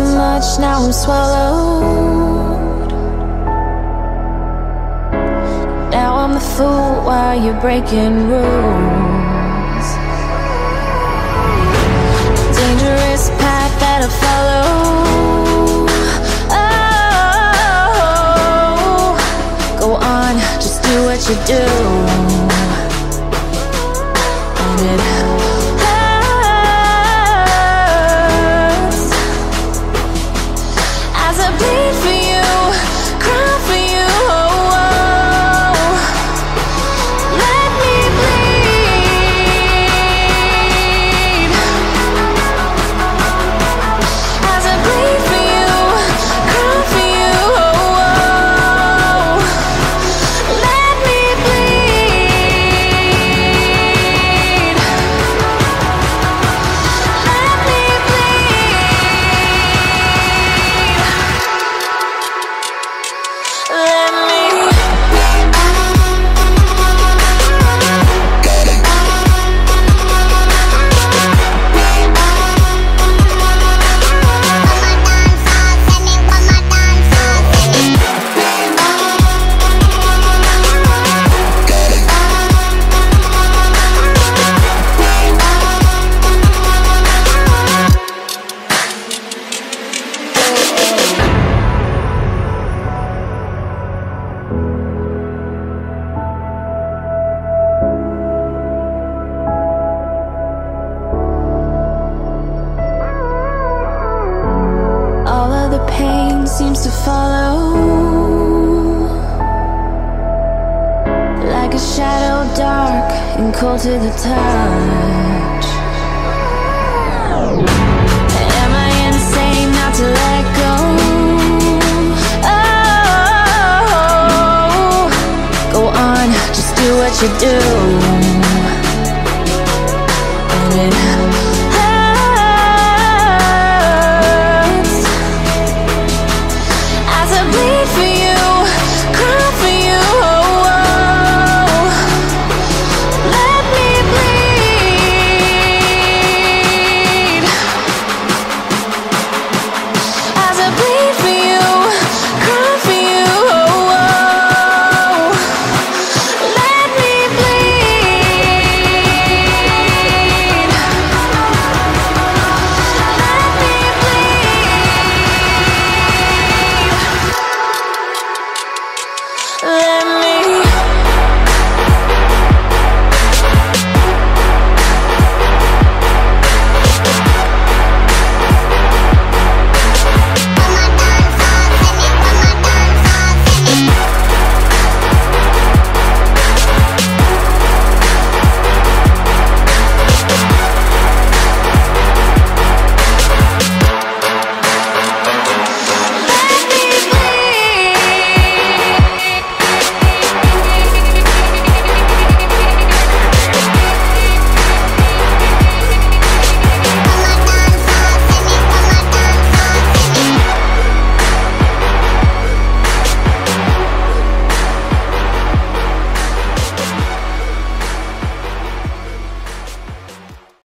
much, now I'm swallowed. Now I'm the fool while you're breaking rules. Dangerous path that I follow. Oh, go on, just do what you do. And it bleed for you, cry for you, oh, oh. Let me bleed. As I bleed for you, cry for you, oh, oh. Let me bleed. Let me seems to follow like a shadow, dark and cold to the touch. Am I insane not to let go? Oh, go on, just do what you do.